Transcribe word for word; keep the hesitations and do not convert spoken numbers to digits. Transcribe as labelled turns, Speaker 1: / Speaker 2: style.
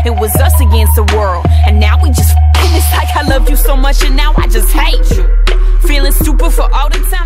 Speaker 1: It was us against the world, and now we just f***ing. It's like I loved you so much and now I just hate you. Feeling stupid for all the time